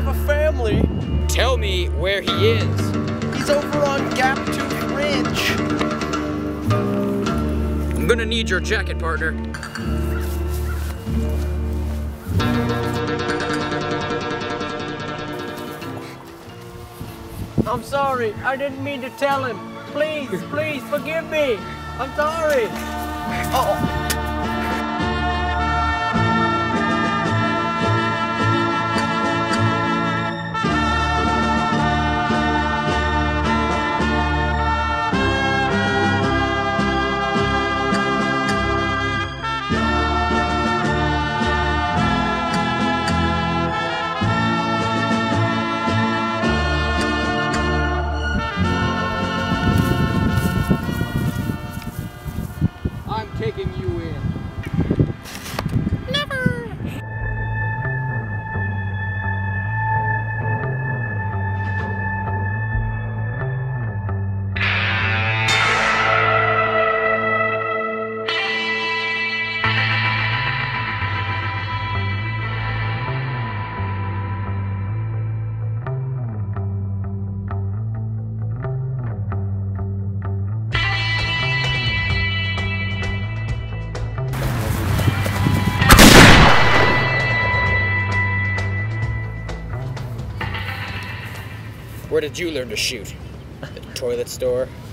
have a family. Tell me where he is. He's over on Gap Tooth Ridge. I'm gonna need your jacket, partner. I'm sorry, I didn't mean to tell him. Please, please, forgive me. I'm sorry. Oh. Taking you in. Never. Where did you learn to shoot? The toilet store?